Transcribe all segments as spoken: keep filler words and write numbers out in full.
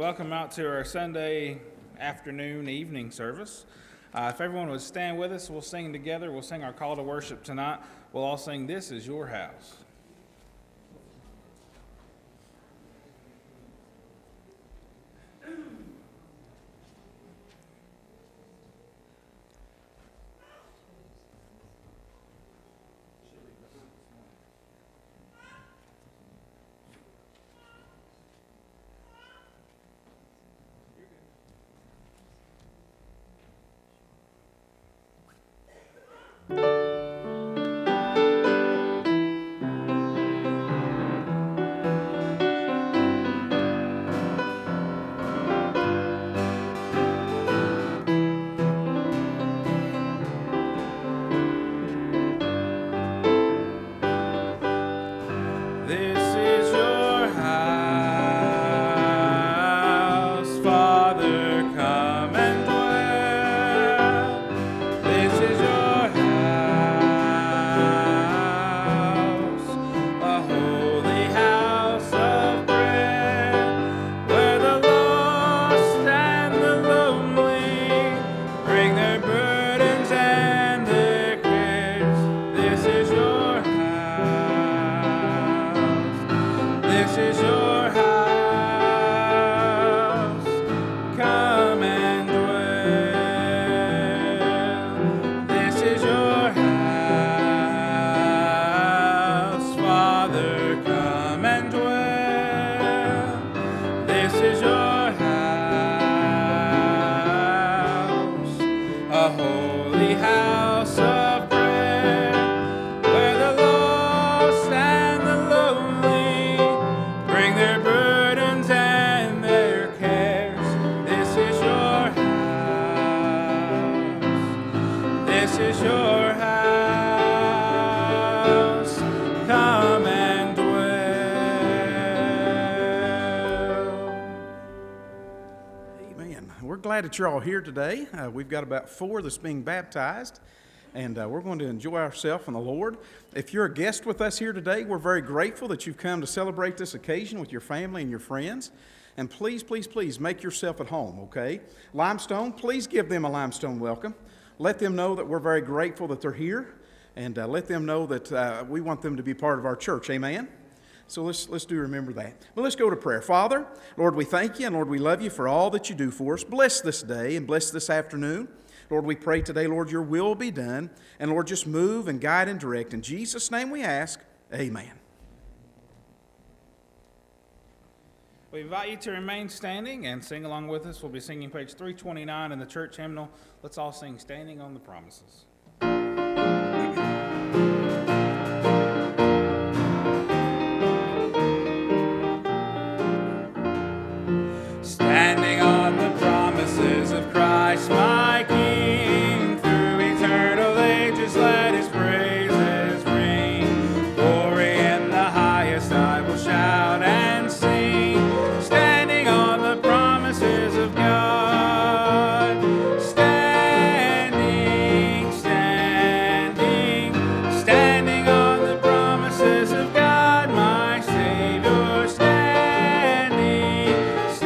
welcome out to our Sunday afternoon, evening service. Uh, if everyone would stand with us, we'll sing together. We'll sing our call to worship tonight. We'll all sing "This Is Your House." Glad that you're all here today. Uh, we've got about four that's being baptized, and uh, we're going to enjoy ourselves in the Lord. If you're a guest with us here today, we're very grateful that you've come to celebrate this occasion with your family and your friends. And please, please, please make yourself at home, okay? Limestone, please give them a Limestone welcome. Let them know that we're very grateful that they're here, and uh, let them know that uh, we want them to be part of our church. Amen? So let's let's do remember that. Well, let's go to prayer. Father, Lord, we thank you, and Lord, we love you for all that you do for us. Bless this day and bless this afternoon. Lord, we pray today, Lord, your will be done. And Lord, just move and guide and direct. In Jesus' name we ask, amen. We invite you to remain standing and sing along with us. We'll be singing page three twenty-nine in the church hymnal. Let's all sing "Standing on the Promises." Standing on the promises of Christ my King, through eternal ages let his praises ring. Glory in the highest I will shout and sing, standing on the promises of God. Standing, standing, standing on the promises of God my Savior. Standing,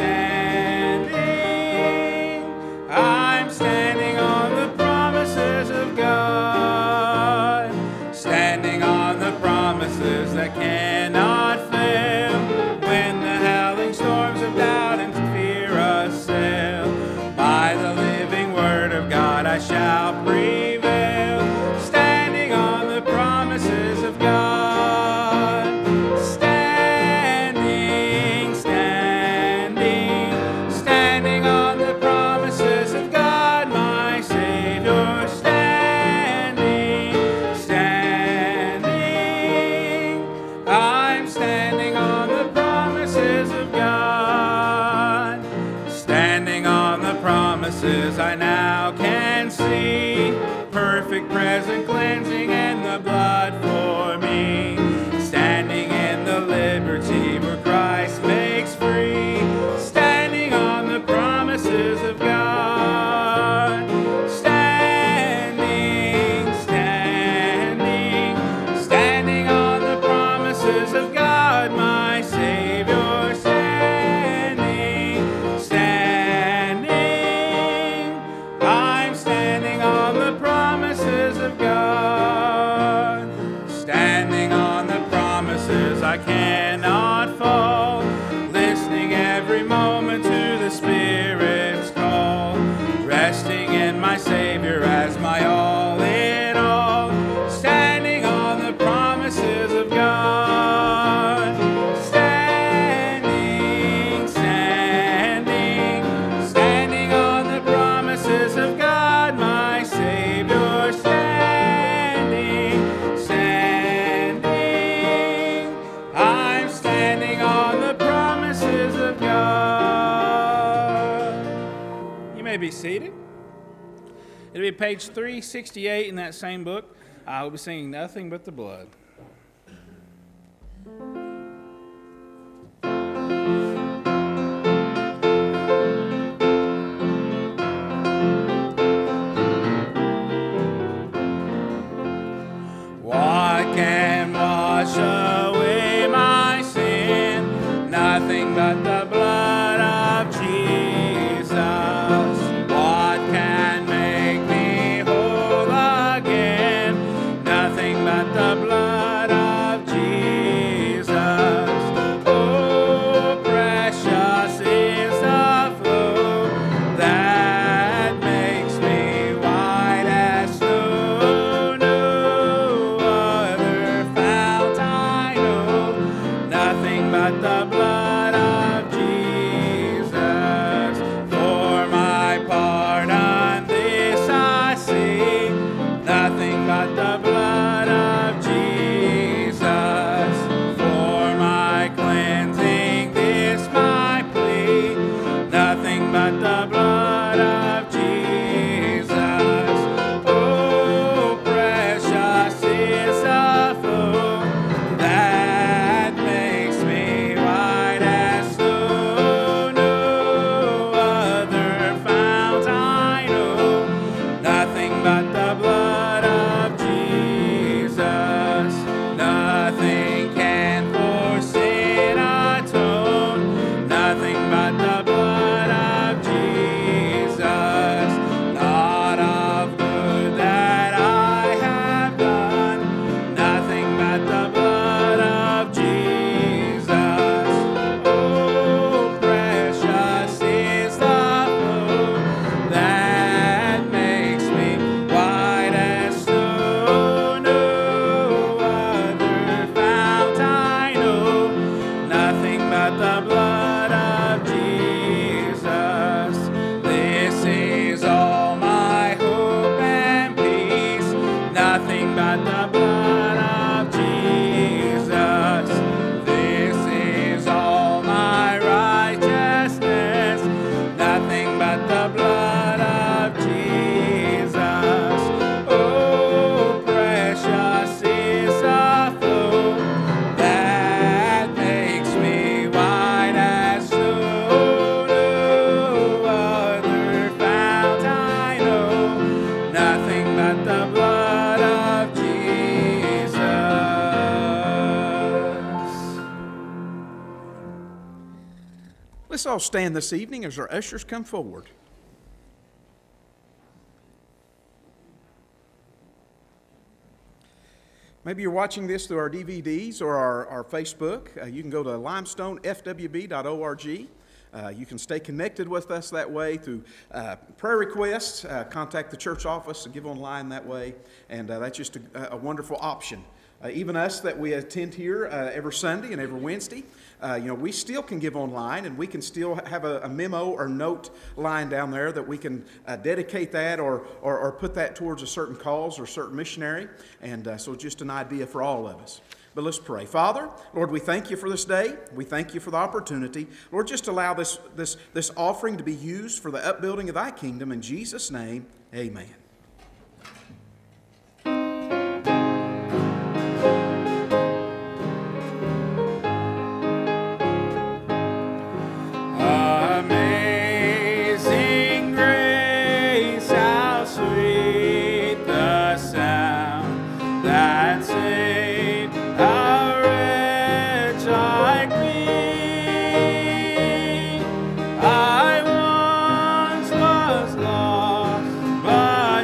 standing, I'm standing on the promises of God, standing on the promises that cannot fail. When the howling storms of doubt and fear assail, by the living word of God I shall prevail. Standing on the promises of God. Standing, standing, standing on the promises of God, my Savior. Standing, standing, I'm standing on the promises of God. Standing on the promises I now can see, perfect present cleansing and the blood for me. Standing in the liberty where Christ makes free. Standing on the promises of God. Standing, standing, standing on the promises of God, my Savior. Standing, every moment to the Spirit's call, resting in my Savior as my all in all, standing on the promises of God. Standing, standing, standing on the promises of God, my Savior. Standing, standing, I'm standing on the promises of God. You may be seated. It'll be page three sixty-eight in that same book. I will be singing Nothing But the Blood. What can wash away my sin? Nothing but the blood of Jesus. What can make me whole again? Nothing but the blood of Jesus. Oh, precious is the flow that makes me white as snow. No other fount I know. Nothing but the blood of Jesus. For my pardon this I see. Nothing but the blood of Jesus. For my cleansing this my plea. Nothing but the blood of Jesus. Oh, precious is the flow that makes me white as snow. No other fount I know. Nothing but the blood of Jesus. Nothing can for sin atone. Nothing but the blood of Jesus. Not of good that I have done. Nothing but the blood of Jesus. Oh, precious is the flow that makes me white as snow. No other fount I know. Nothing but the blood of Jesus. This is all my hope and peace. Nothing but the blood of Jesus. This is all my righteousness. Nothing but the blood of Jesus. Oh, precious is the flow that makes me white as snow. No other fount I know. Nothing but the blood of Jesus. Let's all stand this evening as our ushers come forward. Maybe you're watching this through our D V Ds or our, our Facebook. Uh, you can go to limestone f w b dot org. Uh, you can stay connected with us that way through uh, prayer requests, uh, contact the church office, and give online that way. And uh, that's just a, a wonderful option. Uh, even us that we attend here uh, every Sunday and every Wednesday, uh, you know, we still can give online, and we can still have a, a memo or note line down there that we can uh, dedicate that or, or or put that towards a certain cause or certain missionary. And uh, so just an idea for all of us. But let's pray. Father, Lord, we thank you for this day. We thank you for the opportunity. Lord, just allow this this this offering to be used for the upbuilding of thy kingdom. In Jesus' name, amen. Amazing grace, how sweet the sound that saved a wretch like me. I once was lost, but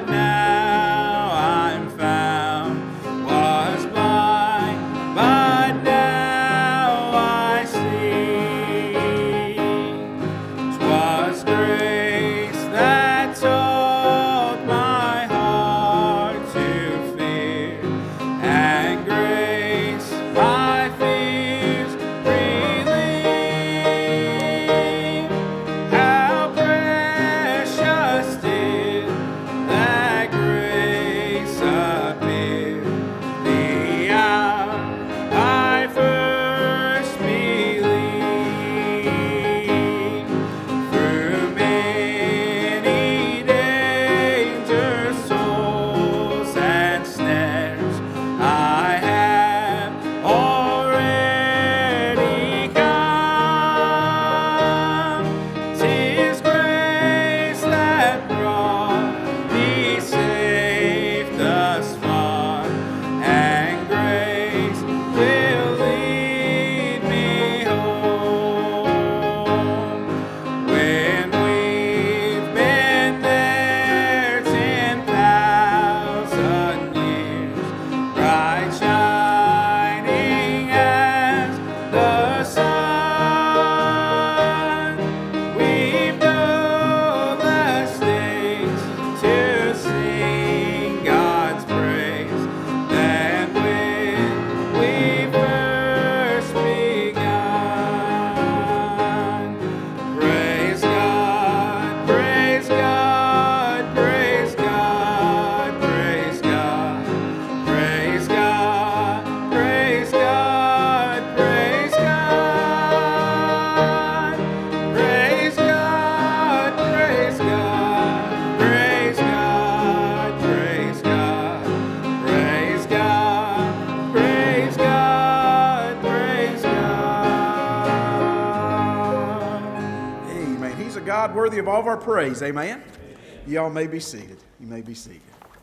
Amen. He's a God worthy of all of our praise. Amen. Y'all may be seated. You may be seated.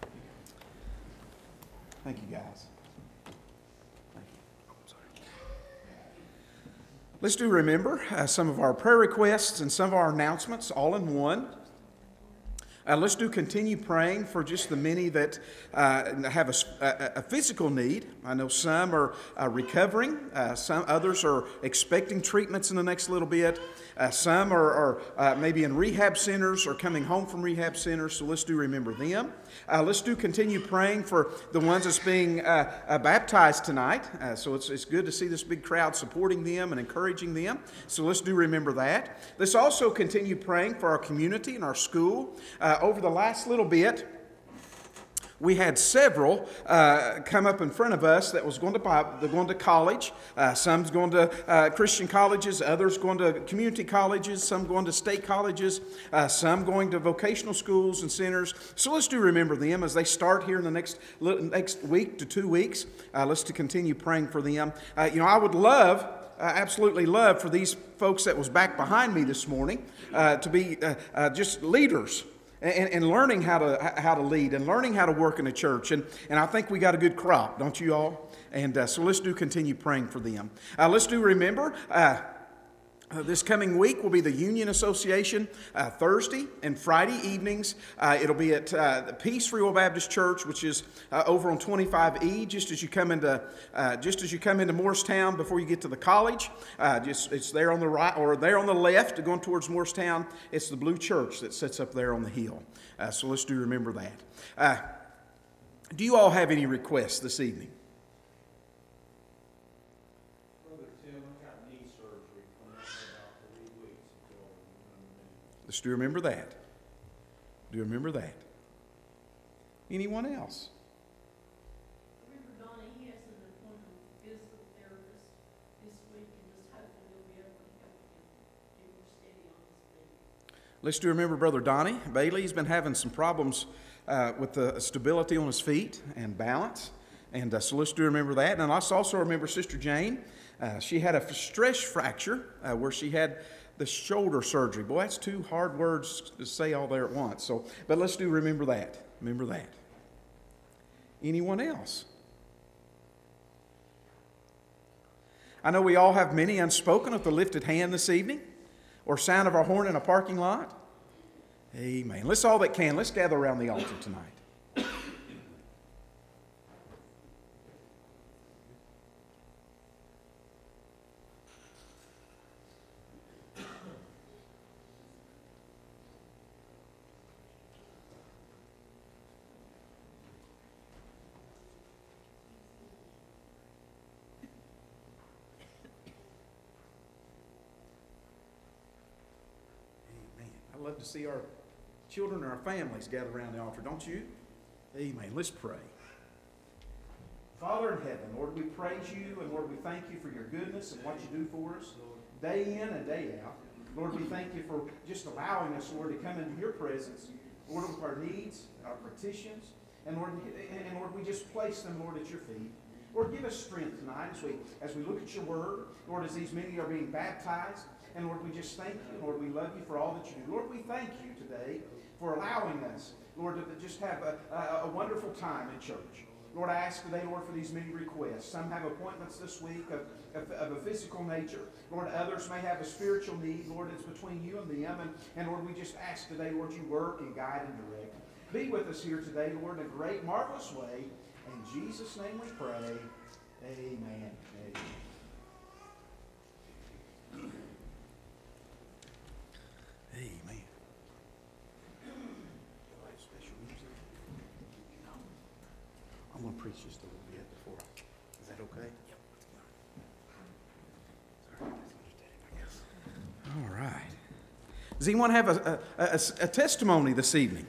Thank you, guys. Thank you. Oh, sorry. Let's do remember uh, some of our prayer requests and some of our announcements all in one. Uh, let's do continue praying for just the many that uh, have a, a, a physical need. I know some are uh, recovering. Uh, some others are expecting treatments in the next little bit. Uh, some are, are uh, maybe in rehab centers or coming home from rehab centers. So let's do remember them. Uh, let's do continue praying for the ones that's being uh, uh, baptized tonight. Uh, so it's, it's good to see this big crowd supporting them and encouraging them. So let's do remember that. Let's also continue praying for our community and our school. Uh, over the last little bit, we had several uh, come up in front of us that was going to they're going to college. Uh, some's going to uh, Christian colleges, others going to community colleges, some going to state colleges, uh, some going to vocational schools and centers. So let's do remember them as they start here in the next next week to two weeks. Uh, let's to continue praying for them. Uh, you know, I would love. Uh, absolutely love for these folks that was back behind me this morning uh, to be uh, uh, just leaders. And, and learning how to how to lead and learning how to work in a church. And, and I think we got a good crop, don't you all? And uh, so let's do continue praying for them. Uh, let's do remember, uh, uh, this coming week will be the Union Association uh, Thursday and Friday evenings. Uh, it'll be at uh, the Peace Free Will Baptist Church, which is uh, over on twenty-five E, just as you come into uh, just as you come into Morristown before you get to the college. Uh, just it's there on the right or there on the left, going towards Morristown. It's the blue church that sits up there on the hill. Uh, so let's do remember that. Uh, do you all have any requests this evening? Let's do remember that. Do you remember that? Anyone else? Remember Donnie, he has an appointment with a physical therapist this week, and just hopefully we'll be able to help him get more steady on his feet. Let's do remember Brother Donnie Bailey. He's been having some problems uh, with the stability on his feet and balance. And uh, so let's do remember that. And let's also remember Sister Jane. Uh, she had a stress fracture uh, where she had the shoulder surgery. Boy, that's two hard words to say all there at once. So, but let's do remember that. Remember that. Anyone else? I know we all have many unspoken with the lifted hand this evening or sound of our horn in a parking lot. Amen. Let's all that can, let's gather around the altar tonight. I love to see our children and our families gather around the altar, don't you? Amen. Let's pray. Father in heaven, Lord, we praise you, and Lord, we thank you for your goodness and what you do for us day in and day out. Lord, we thank you for just allowing us, Lord, to come into your presence, Lord, with our needs, our petitions, and Lord, and Lord, we just place them, Lord, at your feet. Lord, give us strength tonight as we as we look at your word, Lord, as these many are being baptized. And Lord, we just thank you. Lord, we love you for all that you do. Lord, we thank you today for allowing us, Lord, to just have a, a, a wonderful time in church. Lord, I ask today, Lord, for these many requests. Some have appointments this week of, of, of a physical nature. Lord, others may have a spiritual need. Lord, it's between you and them. And, and Lord, we just ask today, Lord, you work and guide and direct. Be with us here today, Lord, in a great, marvelous way. In Jesus' name we pray. Amen. Amen. Amen. Special music. I'm going to preach just a little bit before. Is that okay? Yep. All right. Does anyone have a, a, a, a testimony this evening?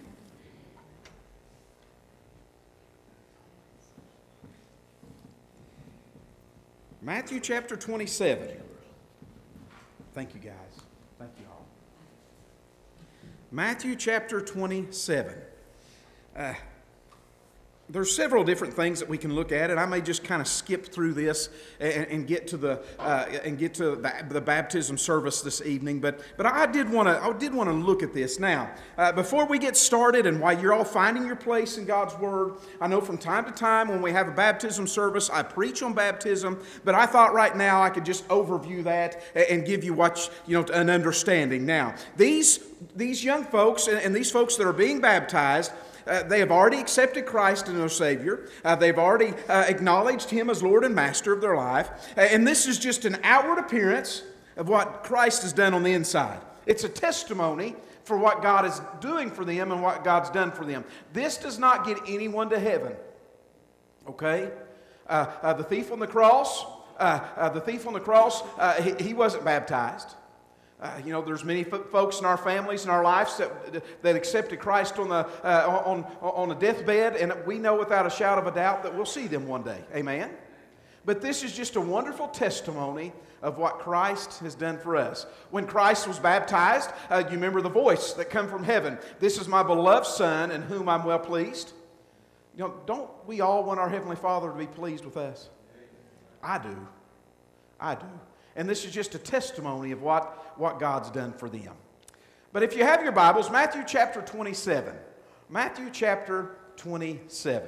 Matthew chapter twenty-seven. Thank you, guys. Thank you all. Matthew chapter twenty-seven. Uh, There's several different things that we can look at, and I may just kind of skip through this and, and get to the uh, and get to the, the baptism service this evening. But but I did want to I did want to look at this now uh, before we get started, and while you're all finding your place in God's Word. I know from time to time when we have a baptism service, I preach on baptism, but I thought right now I could just overview that and give you what you know an understanding. Now these these young folks and, and these folks that are being baptized. Uh, they have already accepted Christ as their Savior. Uh, they've already uh, acknowledged Him as Lord and Master of their life. Uh, and this is just an outward appearance of what Christ has done on the inside. It's a testimony for what God is doing for them and what God's done for them. This does not get anyone to heaven. Okay? Uh, uh, the thief on the cross, uh, uh, the thief on the cross, uh, he, he wasn't baptized. Uh, you know, there's many f- folks in our families and our lives that, that accepted Christ on the uh, on on a deathbed, and we know without a shadow of a doubt that we'll see them one day. Amen. But this is just a wonderful testimony of what Christ has done for us. When Christ was baptized, uh, you remember the voice that come from heaven. This is my beloved Son, in whom I'm well pleased. You know, don't we all want our Heavenly Father to be pleased with us? I do. I do. And this is just a testimony of what, what God's done for them. But if you have your Bibles, Matthew chapter twenty-seven. Matthew chapter twenty-seven.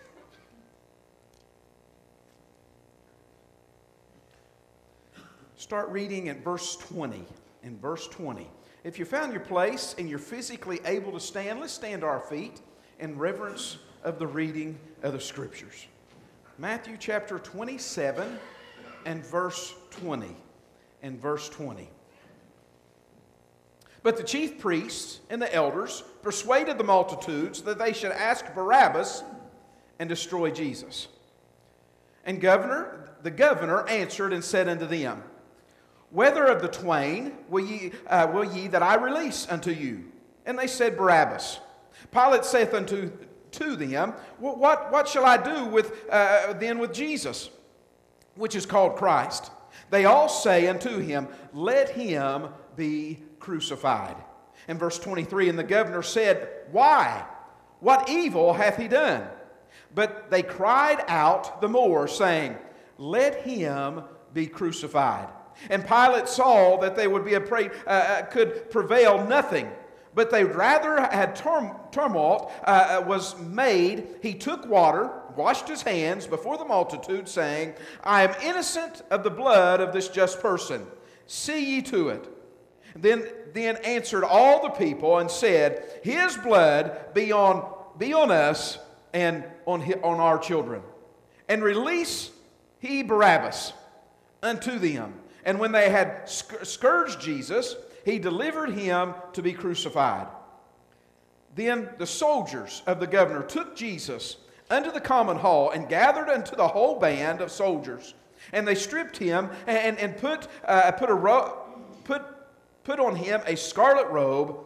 Start reading at verse twenty. In verse twenty. If you found your place and you're physically able to stand, let's stand to our feet in reverence of the reading of the Scriptures. Matthew chapter twenty-seven and verse twenty. And verse twenty. But the chief priests and the elders persuaded the multitudes that they should ask Barabbas and destroy Jesus. And governor, the governor answered and said unto them, Whether of the twain will ye, uh, will ye that I release unto you? And they said, Barabbas. Pilate saith unto to them, What, what shall I do with uh, then with Jesus, which is called Christ? They all say unto him, Let him be crucified. In verse twenty-three, and the governor said, Why? What evil hath he done? But they cried out the more, saying, Let him be crucified. And Pilate saw that they would be afraid, uh, could prevail nothing, but they rather had turm- tumult uh, was made. He took water, washed his hands before the multitude, saying, I am innocent of the blood of this just person. See ye to it. Then, then answered all the people and said, His blood be on, be on us and on, his, on our children. And release he Barabbas unto them. And when they had scourged Jesus, he delivered him to be crucified. Then the soldiers of the governor took Jesus unto the common hall and gathered unto the whole band of soldiers. And they stripped him and, and put, uh, put, a ro- put, put on him a scarlet robe.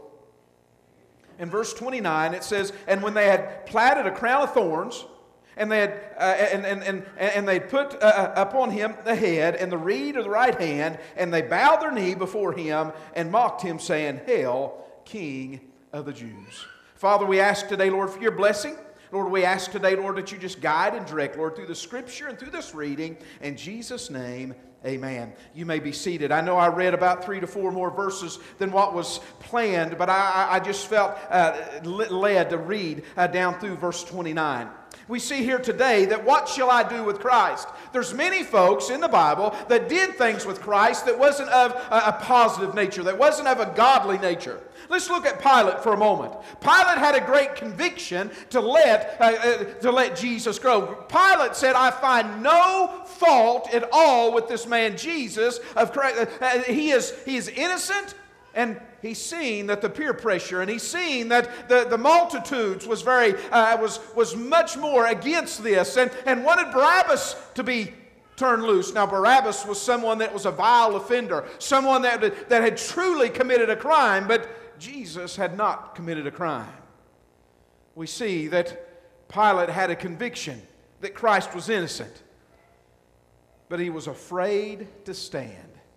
In verse twenty-nine it says, And when they had platted a crown of thorns, and they had uh, and, and, and, and they put uh, upon him the head and the reed of the right hand, and they bowed their knee before him and mocked him, saying, Hail, King of the Jews. Father, we ask today, Lord, for your blessing. Lord, we ask today, Lord, that you just guide and direct, Lord, through the Scripture and through this reading. In Jesus' name, amen. You may be seated. I know I read about three to four more verses than what was planned, but I, I just felt uh, led to read uh, down through verse twenty-nine. We see here today that what shall I do with Christ? There's many folks in the Bible that did things with Christ that wasn't of a, a positive nature, that wasn't of a godly nature. Let's look at Pilate for a moment. Pilate had a great conviction to let, uh, uh, to let Jesus go. Pilate said, I find no fault at all with this man Jesus. Of Christ. Uh, he is, he is innocent, and he's seen that the peer pressure, and he's seen that the, the multitudes was very uh, was was much more against this, and, and wanted Barabbas to be turned loose. Now Barabbas was someone that was a vile offender, someone that, that had truly committed a crime, but Jesus had not committed a crime. We see that Pilate had a conviction that Christ was innocent, but he was afraid to stand.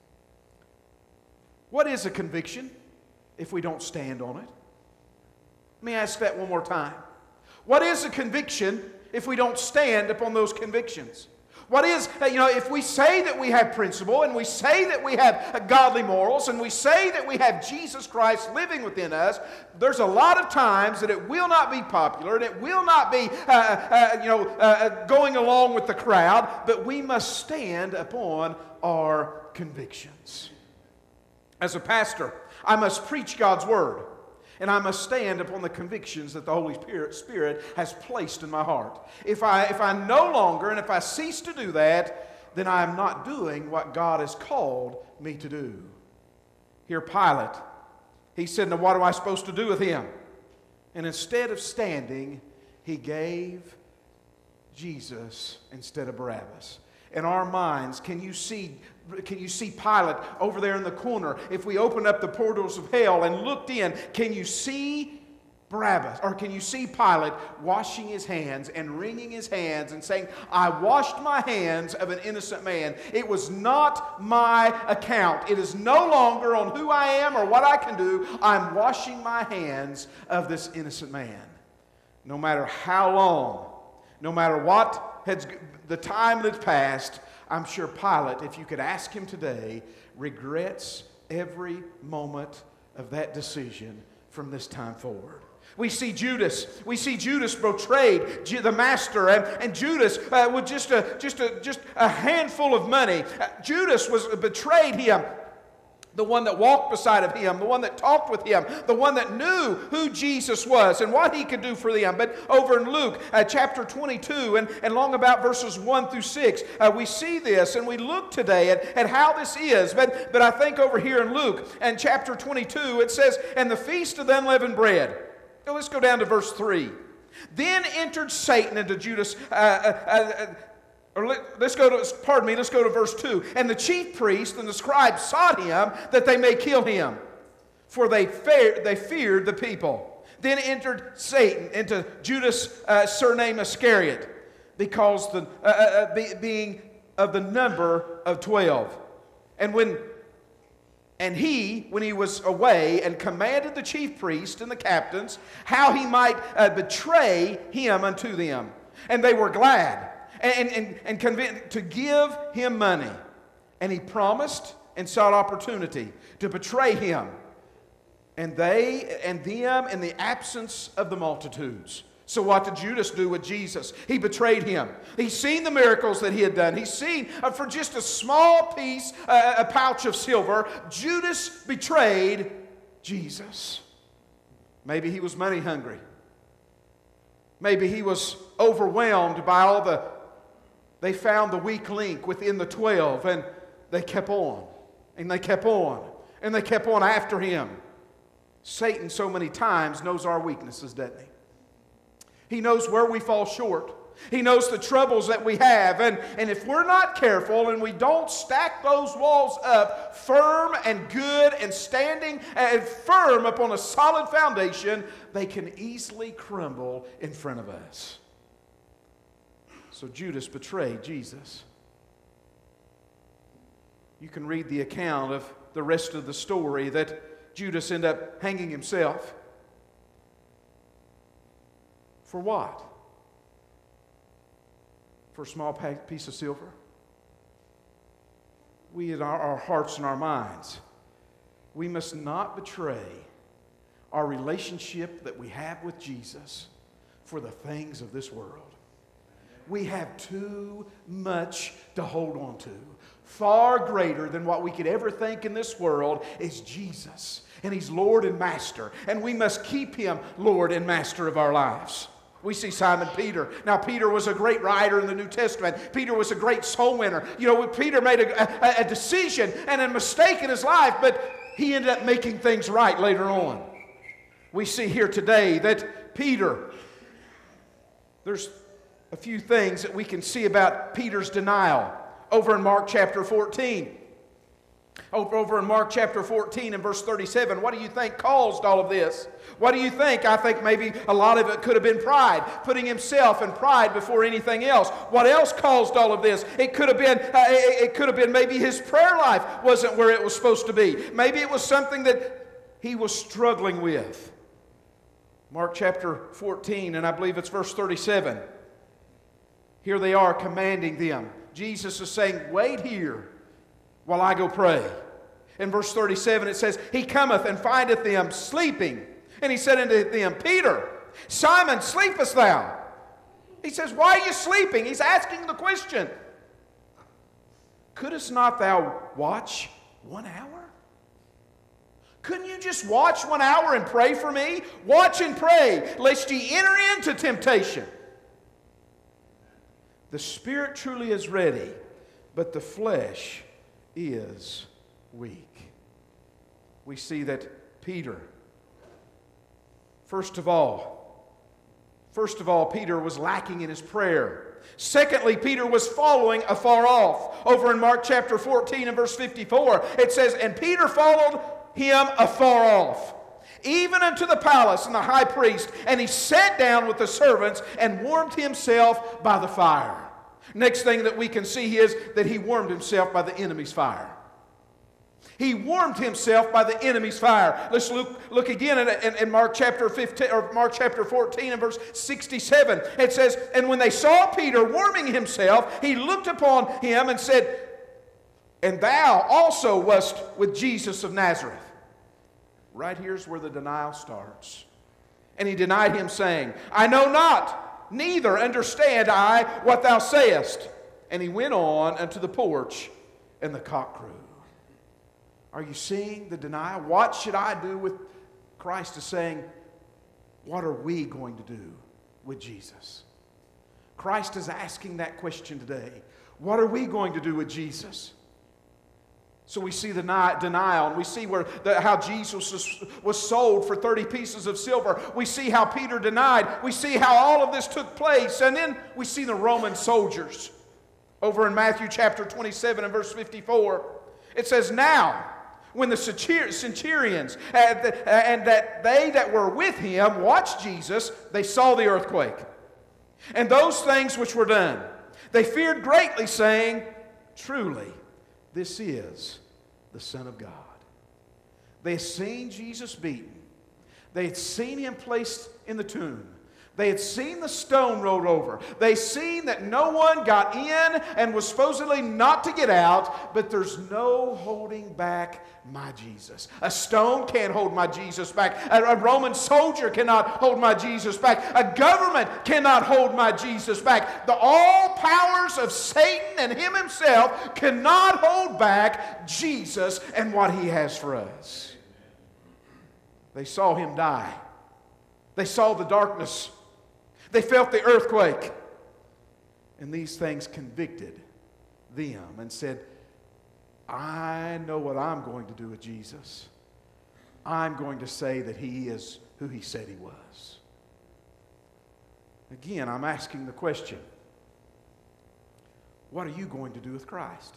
What is a conviction if we don't stand on it? Let me ask that one more time. What is a conviction if we don't stand upon those convictions? What is, you know, if we say that we have principle and we say that we have godly morals and we say that we have Jesus Christ living within us, there's a lot of times that it will not be popular and it will not be, uh, uh, you know, uh, going along with the crowd, but we must stand upon our convictions. As a pastor, I must preach God's Word. And I must stand upon the convictions that the Holy Spirit has placed in my heart. If I, if I no longer, and if I cease to do that, then I am not doing what God has called me to do. Here, Pilate, he said, now what am I supposed to do with him? And instead of standing, he gave Jesus instead of Barabbas. In our minds, can you see Can you see Pilate over there in the corner? If we open up the portals of hell and looked in, can you see Barabbas? Or can you see Pilate washing his hands and wringing his hands and saying, I washed my hands of an innocent man. It was not my account. It is no longer on who I am or what I can do. I'm washing my hands of this innocent man. No matter how long, no matter what has the time that's passed, I'm sure Pilate, if you could ask him today, regrets every moment of that decision from this time forward. We see Judas. We see Judas betrayed the master, and, and Judas uh, with just a just a just a handful of money. Uh, Judas was betrayed him. The one that walked beside of him, the one that talked with him, the one that knew who Jesus was and what he could do for them. But over in Luke uh, chapter twenty-two and, and long about verses one through six, uh, we see this and we look today at, at how this is. But, but I think over here in Luke and chapter twenty-two, it says, and the feast of the unleavened bread. Now let's go down to verse three. Then entered Satan into Judas. Uh, uh, uh, Or let, let's go to, pardon me, let's go to verse two. And the chief priest and the scribes sought him that they may kill him, for they, fear, they feared the people. Then entered Satan into Judas, uh, surname Iscariot, because the, uh, uh, be, being of the number of twelve. And when And he, when he was away, and commanded the chief priest and the captains how he might uh, betray him unto them. And they were glad. And, and, and convinced to give him money. And he promised and sought opportunity to betray him. And they and them in the absence of the multitudes. So what did Judas do with Jesus? He betrayed him. He's seen the miracles that he had done. He's seen uh, for just a small piece, uh, a pouch of silver, Judas betrayed Jesus. Maybe he was money hungry. Maybe he was overwhelmed by all the They found the weak link within the twelve, and they kept on, and they kept on, and they kept on after him. Satan so many times knows our weaknesses, doesn't he? He knows where we fall short. He knows the troubles that we have, and, and if we're not careful and we don't stack those walls up firm and good and standing and firm upon a solid foundation, they can easily crumble in front of us. So Judas betrayed Jesus. You can read the account of the rest of the story that Judas ended up hanging himself. For what? For a small piece of silver? We in our, our hearts and our minds, we must not betray our relationship that we have with Jesus for the things of this world. We have too much to hold on to. Far greater than what we could ever think in this world is Jesus. And He's Lord and Master. And we must keep Him Lord and Master of our lives. We see Simon Peter. Now, Peter was a great writer in the New Testament. Peter was a great soul winner. You know, Peter made a, a, a decision and a mistake in his life, but he ended up making things right later on. We see here today that Peter, there's a few things that we can see about Peter's denial over in Mark chapter fourteen. Over, over in Mark chapter fourteen and verse thirty-seven, what do you think caused all of this? What do you think? I think maybe a lot of it could have been pride, putting himself and pride before anything else. What else caused all of this? It could have been, uh, it, it could have been maybe his prayer life wasn't where it was supposed to be. Maybe it was something that he was struggling with. Mark chapter fourteen, and I believe it's verse thirty-seven. Here they are commanding them. Jesus is saying, wait here while I go pray. In verse thirty-seven it says, He cometh and findeth them sleeping. And he said unto them, Peter, Simon, sleepest thou? He says, why are you sleeping? He's asking the question. Couldst not thou watch one hour? Couldn't you just watch one hour and pray for me? Watch and pray, lest ye enter into temptation. The spirit truly is ready, but the flesh is weak. We see that Peter, first of all, first of all, Peter was lacking in his prayer. Secondly, Peter was following afar off. Over in Mark chapter fourteen and verse fifty-four, it says, And Peter followed him afar off, even unto the palace and the high priest, and he sat down with the servants and warmed himself by the fire. Next thing that we can see is that he warmed himself by the enemy's fire. He warmed himself by the enemy's fire. Let's look, look again in, in, in Mark chapter fifteen or Mark chapter fourteen and verse sixty-seven. It says, And when they saw Peter warming himself, he looked upon him and said, And thou also wast with Jesus of Nazareth. Right here's where the denial starts. And he denied him, saying, I know not, neither understand I what thou sayest. And he went on unto the porch, and the cock crew. Are you seeing the denial? What should I do with Christ is saying, what are we going to do with Jesus? Christ is asking that question today. What are we going to do with Jesus? So we see the denial, and we see where the, how Jesus was, was sold for thirty pieces of silver. We see how Peter denied. We see how all of this took place. And then we see the Roman soldiers. Over in Matthew chapter twenty-seven and verse fifty-four, it says, Now, when the centurions and that they that were with him watched Jesus, they saw the earthquake and those things which were done. They feared greatly, saying, Truly, this is the Son of God. They had seen Jesus beaten. They had seen him placed in the tomb. They had seen the stone rolled over. They had seen that no one got in and was supposedly not to get out, but there's no holding back my Jesus. A stone can't hold my Jesus back. A, a Roman soldier cannot hold my Jesus back. A government cannot hold my Jesus back. The all powers of Satan and him himself cannot hold back Jesus and what he has for us. They saw him die. They saw the darkness. They felt the earthquake. And these things convicted them and said, I know what I'm going to do with Jesus. I'm going to say that he is who he said he was. Again, I'm asking the question, what are you going to do with Christ?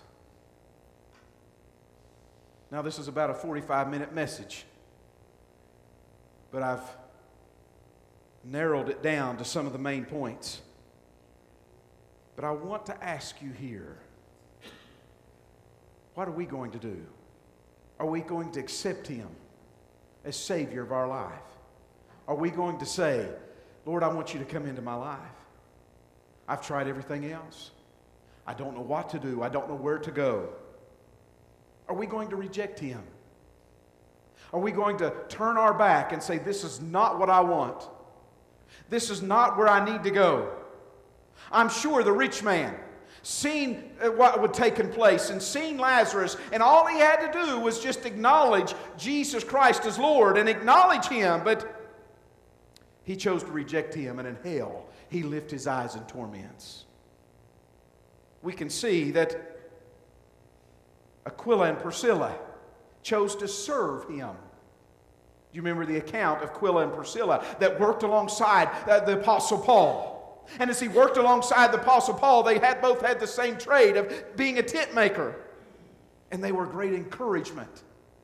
Now, this is about a forty-five minute message, but I've narrowed it down to some of the main points. But I want to ask you here, what are we going to do? Are we going to accept him as Savior of our life? Are we going to say, Lord, I want you to come into my life. I've tried everything else. I don't know what to do. I don't know where to go. Are we going to reject him? Are we going to turn our back and say, this is not what I want? This is not where I need to go? I'm sure the rich man seen what would taken place and seen Lazarus, and all he had to do was just acknowledge Jesus Christ as Lord and acknowledge him, but he chose to reject him, and in hell he lifted his eyes in torments. We can see that Aquila and Priscilla chose to serve him. Do you remember the account of Aquila and Priscilla that worked alongside uh, the Apostle Paul? And as he worked alongside the Apostle Paul, they had both had the same trade of being a tent maker. And they were great encouragement.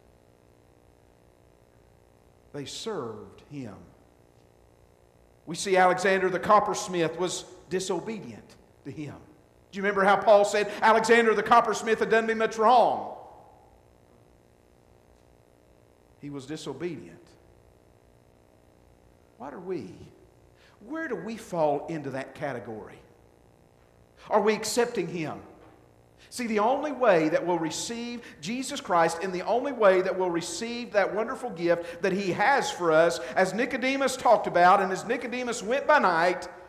They served him. We see Alexander the coppersmith was disobedient to him. Do you remember how Paul said, Alexander the coppersmith had done me much wrong? He was disobedient. What are we? Where do we fall into that category? Are we accepting Him? See, the only way that we'll receive Jesus Christ and the only way that we'll receive that wonderful gift that He has for us, as Nicodemus talked about, and as Nicodemus went by night, it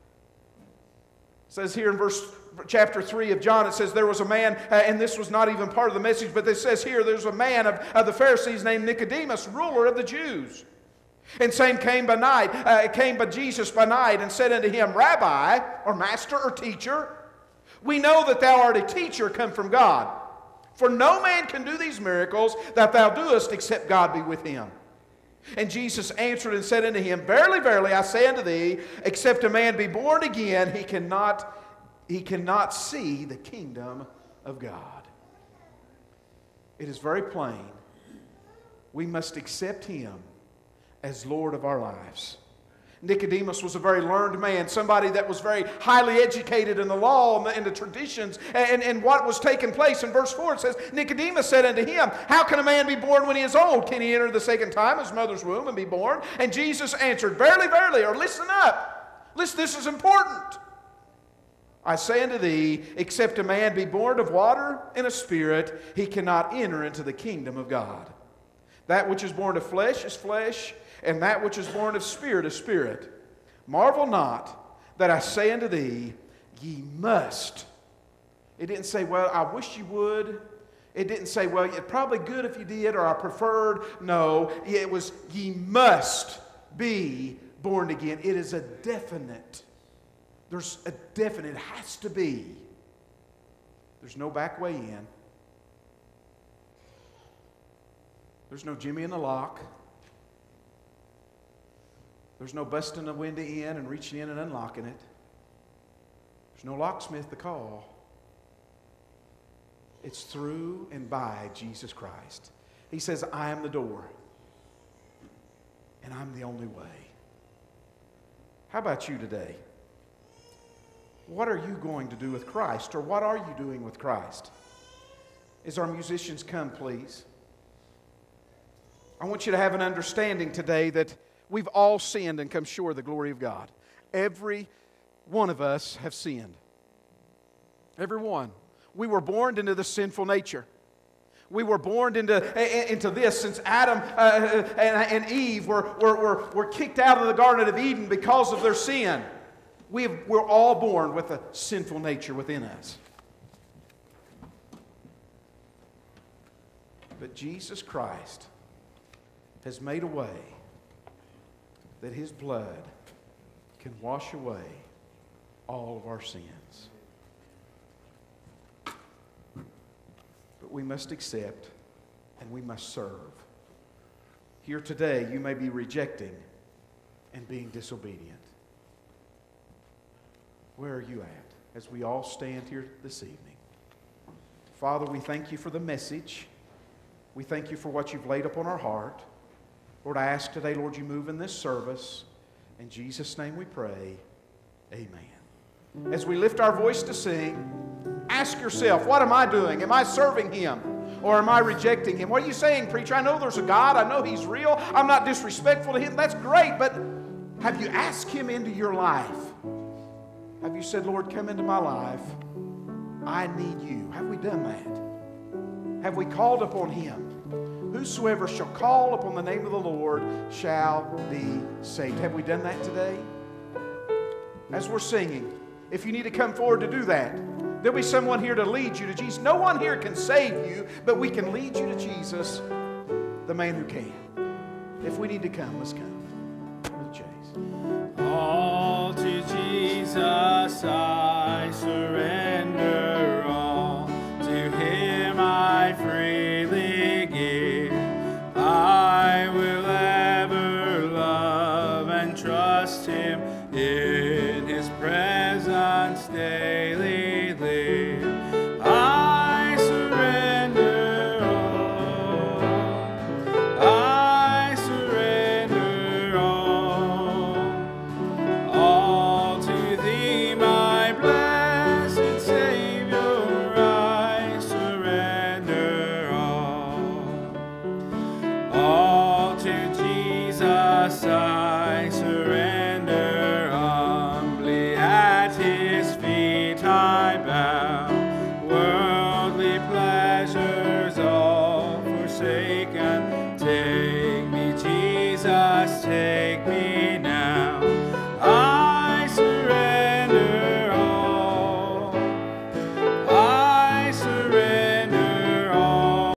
says here in verse chapter three of John, it says there was a man, uh, and this was not even part of the message, but it says here there's a man of, of the Pharisees named Nicodemus, ruler of the Jews. And same came by night, uh, came by Jesus by night, and said unto him, Rabbi, or master, or teacher, we know that thou art a teacher come from God. For no man can do these miracles that thou doest, except God be with him. And Jesus answered and said unto him, Verily, verily, I say unto thee, except a man be born again, he cannot, he cannot see the kingdom of God. It is very plain. We must accept Him as Lord of our lives. Nicodemus was a very learned man, somebody that was very highly educated in the law and the, and the traditions and, and what was taking place. In verse four it says, Nicodemus said unto him, How can a man be born when he is old? Can he enter the second time his mother's womb and be born? And Jesus answered, Verily, verily, or listen up. Listen, this is important. I say unto thee, except a man be born of water and of spirit, he cannot enter into the kingdom of God. That which is born of flesh is flesh, and that which is born of spirit is spirit. Marvel not that I say unto thee, ye must. It didn't say, well, I wish you would. It didn't say, well, it's probably good if you did, or I preferred. No, it was, ye must be born again. It is a definite. There's a definite, it has to be. There's no back way in. There's no Jimmy in the lock. There's no busting the window in and reaching in and unlocking it. There's no locksmith to call. It's through and by Jesus Christ. He says, I am the door, and I'm the only way. How about you today? What are you going to do with Christ, or what are you doing with Christ? As our musicians come, please. I want you to have an understanding today that we've all sinned and come short of the glory of God. Every one of us have sinned. Every one. We were born into the sinful nature. We were born into, into this since Adam uh, and, and Eve were, were, were, were kicked out of the Garden of Eden because of their sin. We have, we're all born with a sinful nature within us. But Jesus Christ has made a way that His blood can wash away all of our sins. But we must accept and we must serve. Here today, you may be rejecting and being disobedient. Where are you at as we all stand here this evening? Father, we thank You for the message. We thank You for what You've laid upon our heart. Lord, I ask today, Lord, You move in this service. In Jesus' name we pray. Amen. As we lift our voice to sing, ask yourself, what am I doing? Am I serving Him or am I rejecting Him? What are you saying, preacher? I know there's a God. I know He's real. I'm not disrespectful to Him. That's great, but have you asked Him into your life? Have you said, Lord, come into my life. I need You. Have we done that? Have we called upon Him? Whosoever shall call upon the name of the Lord shall be saved. Have we done that today? As we're singing, if you need to come forward to do that, there'll be someone here to lead you to Jesus. No one here can save you, but we can lead you to Jesus, the man who can. If we need to come, let's come. Brother Chase. All to Jesus I surrender, all to Him I freely give. I will ever love and trust Him, in His presence daily live. I surrender all, I surrender all, all to Thee, my blessed Savior, I surrender all, all to Jesus I surrender. bound.